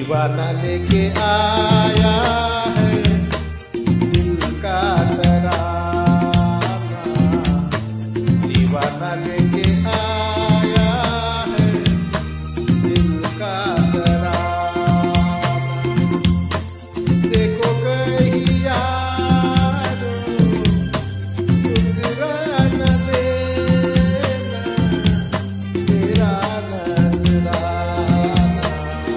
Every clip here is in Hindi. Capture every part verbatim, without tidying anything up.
दीवाना लेके आया है दिल का तराना, दीवाना लेके आया है दिल का तराना। देखो कहीं यारो ठुकरा न देना तेरा नजराना,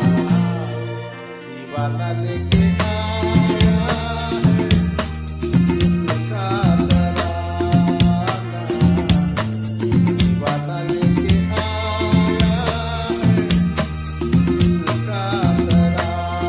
दीवाना लेके आया है दिल का तराना, दीवाना लेके आया है दिल का तराना।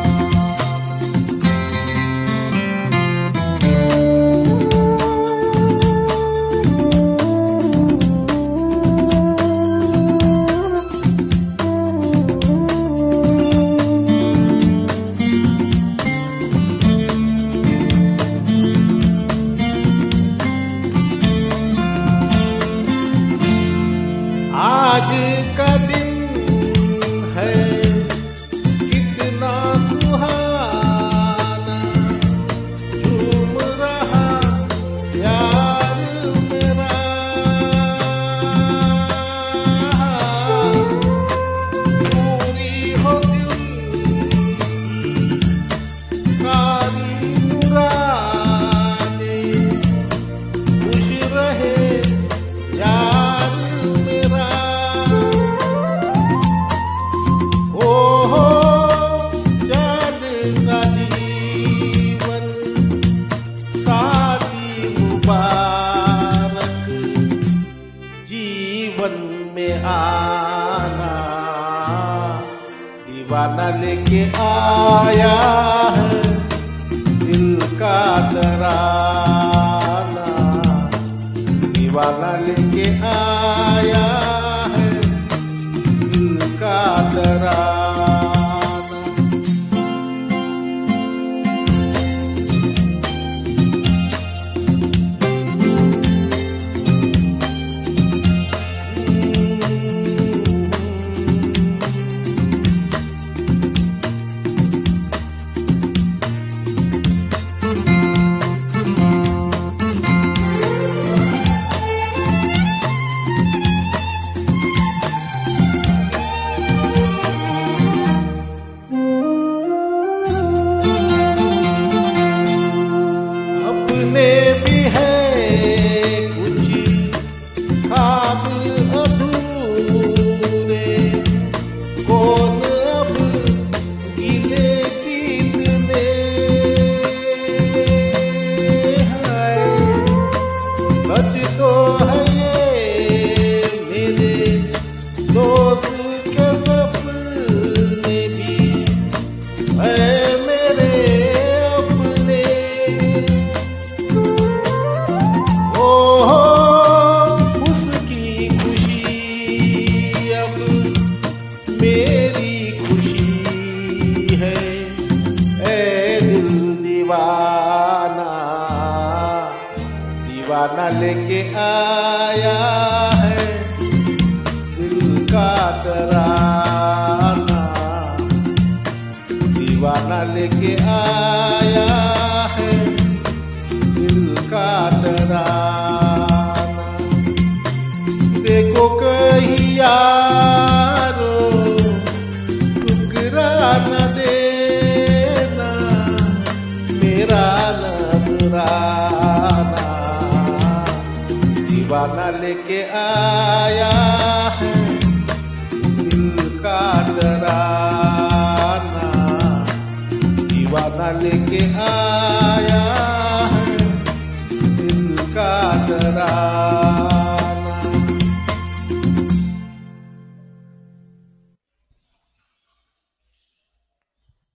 आज का दिन है कितना सुहाना, झूम रहा प्यार मेरा, पूरी हो दिल सारी मुरादें, खुश रहे यार मेरा। ओहो चाँद का जीवन शादी मुबारक, जीवन में आना दीवाना लेके आया है दिल का तराना, दीवाना लेके आया है दिल का तराना। अपने भी है कुछ ख्वाब अधूरे, कौन अब गिले कितने हैं, सच तो है ये मेरे दोस्त के सपने भी है मेरे अपने। ओहो उसकी खुशी अब मेरी खुशी है, ऐ दिल दीवाना, दीवाना लेके आया है दिल का तराना, दीवाना लेके आया है दिल का तराना। देखो कहीं यारो ठुकरा न देना मेरा नजराना, दीवाना लेके आया है दिल का तराना, दीवाना लेके आया